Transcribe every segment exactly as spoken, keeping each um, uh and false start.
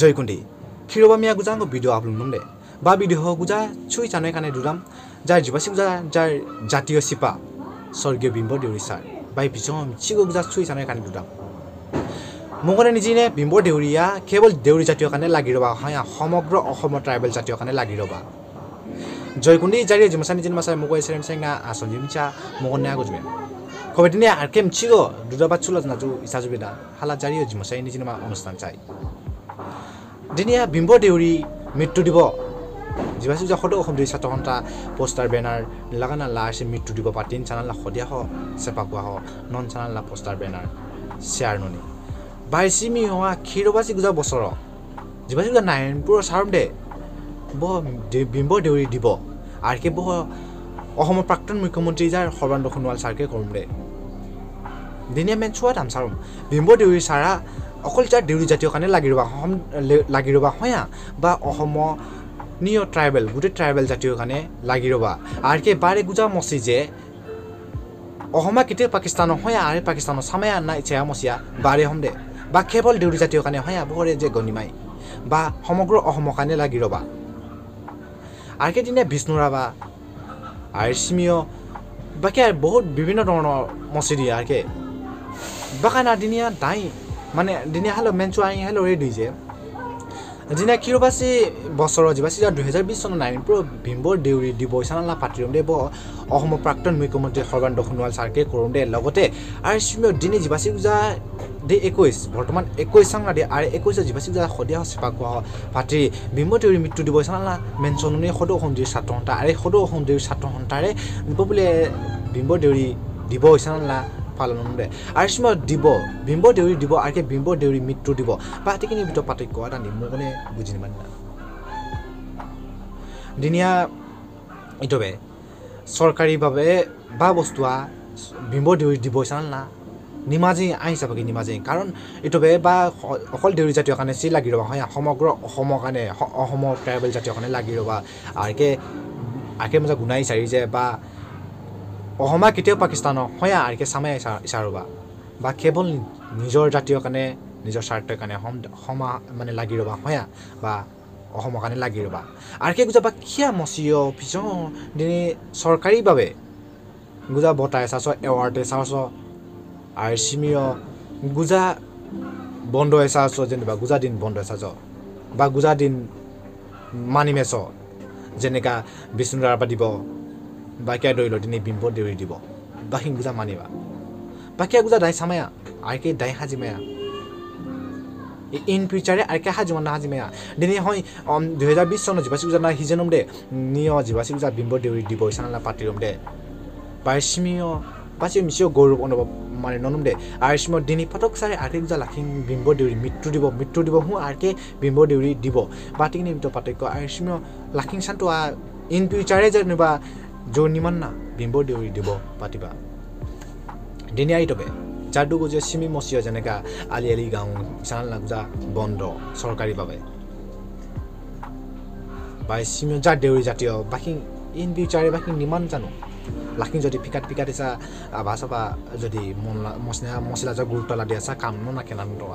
জয়কুন্দি খিৰবামিয়া গুজাংগো video upload নমদে বা video হ গুজা চুই জানাই কানে দুরাম যার জিবাসি গুজা যার জাতীয় সিপা স্বর্গীয় বিম্ব দেউৰী সার বাই পিছন চিগো গুজা চুই জানাই কানে দুরাম মগনে নিজিনে বিম্ব দেউৰীয়া কেৱল দেউৰী জাতীয় কানে লাগি ৰবা হয় সমগ্ৰ অসম ট্ৰাইবেল জাতীয় কানে লাগি ৰবা জয়কুন্দি জাৰি জিমসানি জিনমাসাই মগই সেৰেম সেংনা আসনজিমচা মগনে আগজবে কবেদিনে আরকেম চিগো দুদাবা চুলত নাজু ইসাজুবেদা হালা জারি জিমসাই নিজিনমা অনুষ্ঠান চাই দিনিয়া বিম্ব দেউৰী মৃত্যু দিব জিবাসি যখতো অসম দুই ছাত্ৰ সন্তা পোষ্টাৰ বেনাৰ লাগানা লাছে মৃত্যু দিব পাতিন চানাল লা খদিয়া হ সেপাকুয়া হ নন চানাল লা পোষ্টাৰ বেনাৰ শেয়াৰ ননি বাইসিমি হোৱা খিৰবাসি গুজা বছৰ জিবাসি গুজা নাৰায়ণপুৰ সাৰম দে ব বিম্ব দেউৰী দিব আৰকে ব অসমৰ প্ৰাক্তন মুখ্যমন্ত্ৰী যাৰ সৰ্বানন্দ সোণোৱাল সাৰকে কৰিম দে দিনিয়া মেন চোৱা দাম সাৰম বিম্ব দেউৰী সাৰা অকল যাৰ দেউৰী জাতীয় কানে লাগি ৰবা অসম লাগি ৰবা হয়া বা অসম নিয় ট্ৰাইবেল গুটে ট্ৰাইবেল জাতীয় কানে লাগি ৰবা আৰকে বাৰে গুজা মসি যে অসমা কিতে পাকিস্তান হয়া আৰে পাকিস্তান সামায়া না ইচ্ছা মসিয়া বাৰে হম দে বা কেৱল দেউৰী জাতীয় কানে হয়া বৰে যে গনিমাই বা সমগ্ৰ অসম কানে লাগি ৰবা আৰকে দিনে বিষ্ণুৰাবা আৰসিমিও বাকি আর বহুত বিভিন্ন ধৰণৰ মসজিদ আরকে বাকানা দিনিয়া দাই মানে দিনিয়া হলো মেনচু আই হলো রেডি যে দিনা কিরবাসি বছর জিবাসি দুই হাজাৰ বিশ চনৰ নাৰায়ণপুৰ বিম্ব দেউৰী দিব চানালা পাতিৰম দে ব অসম প্ৰাক্তন মুখ্যমন্ত্ৰী সৰ্বানন্দ সোণোৱাল সাৰকে কৰম দে লগতে আৰসিমিও দিনে জিবাসি গুজা দে একৈশ বর্তমান একৈশ সাংনা দে আর একৈশ জিবাসি গুজা খদিয়া সেপাকুয়া পাতি বিম্ব দেউৰী মৃত্যু দিব চানালা মেনচননে সদৌ অসম দেউৰী ছাত্ৰ সন্থা আৰে সদৌ অসম দেউৰী ছাত্ৰ সন্থাৰে বোলে বিম্ব দেউৰী দিব চানালা পালন দে আৰসিমিও দিব বিম্ব দেউৰী দিব আৰকে বিম্ব দেউৰী মৃত্যু দিব বা তিকিনি ভিতৰত পাৰ্থক্য এটা নিমগনে বুজি নিমান না দিনিয়া ইতবে সরকারিভাবে বা বস্তুয়া বিম্ব দেউৰী দিব চানালা নিমাজি আই হিচাপে নিমাজি কাৰণ ইতবে বা অকল দেউৰী জাতীয় কানে চি লাগি ৰবা হয় সমগ্ৰ অসমৰ কানে অসমৰ ট্ৰাইবেল জাতীয় কানে লাগি ৰবা আৰকে আৰকে মজা গুনাই চাৰি যে বা অসমা কেতিয়াও পাকিস্তান হয় আৰকে সামাই ইচাৰবা বা কেৱল নিজৰ জাতীয় কানে নিজৰ স্বাৰ্থৰ কানে সমা মানে লাগি ৰবা হয় বা অসমৰ কানে লাগি ৰবা আৰকে গুজা বা কিয়া মসিও পিছন দিনে সরকারিভাবে গুজা বটাই চাছ এৱাৰ্ড চাছ আৰসিমিও গুজা বন্ধ চাছ যেনিবা গুজা দিন বন্ধ চাছ বা গুজা দিন মানি মেছ যেনেকা বিষ্ণুৰাবা দিব বাকিয়া দৈল দিনে বিম্ব দেউৰী দিব বাকি গুজা মানিবা বাকিয়া গুজা দাই সামায়া আৰকে দাই হাজিমায়া ইন ফিউচারে আরকে হাজিমান না হাজিমায়া দিনে হয় দুই হাজাৰ বিশ চনৰ জিবাসি গুজা না হিজেনম দে নিয় জিবাসি গুজা বিম্ব দেউৰী দিব চানালা পাতিৰম দে বাইসিমিও পাছে মিছিও গৌৰৱ অনুভৱ মানে ননম দে আৰসিমিও দিনে ফটক চাৰে আৰকে গুজা লাখিং বিম্ব দেউৰী মৃত্যু দিব মৃত্যু দিব হু আৰকে বিম্ব দেউৰী দিব বাতিকিনি ভিতৰত পাৰ্থক্য আৰসিমিও লাখিং চানটো ইন ফিউচারে যেনিবা জোর নিমান না বিম্ব দেউৰী দিব পাতিবা দিনে আইতবে যাদু গুজে সিমি মসিও যেনেকা আলি আলি গাঁও চানাল নাগুজা বন্ধ সরকারিভাবে বাই সিমিও যা দেউৰী জাতীয় বাকি ইন ফিউচারে বাকি নিমান জানো লাখিং যদি পিকাত পিকাত ইসা আভা চাবা যদি মশলা মশলা যা গুৰুত্ব লা দিয়া কাম না কেনা নটোৱা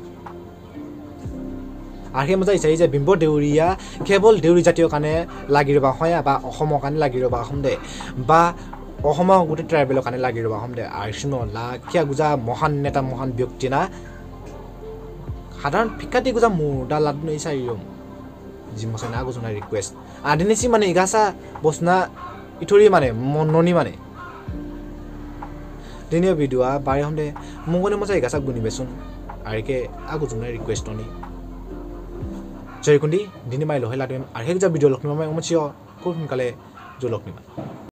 আৰকে মজা ইচাই যে বিম্ব দেউৰীয়া কেৱল দেউৰী জাতীয় কানে লাগি ৰবা হয় বা অসমৰ কানে লাগি ৰবা হম দে বা অসমৰ গোটেই ট্ৰাইবেলৰ কানে লাগি ৰবা হম দে আৰসিমিও লাখিয়া গুজা মহান নেতা মহান ব্যক্তি না সাধাৰণ পিকাতি গুজা মুদা লাডু ইচাইম জিমছে না গুজনা রিকোয়েস্ট আদিনেছি মানে ইগাসা বসনা ইথৰি মানে মননি মানে দিনে ভিডিও বাৰে হম দে মগনে মজা ইগাসা গুনিবেচোন আৰকে আগুজনা রিকোয়েস্ট নি জয়কুন্দি দিনে মাই লহেলা দিম আৰকে যা ভিডিও লক্ষ্মী মাই অমচিও খুব সোনকালে জলক্ষ্মী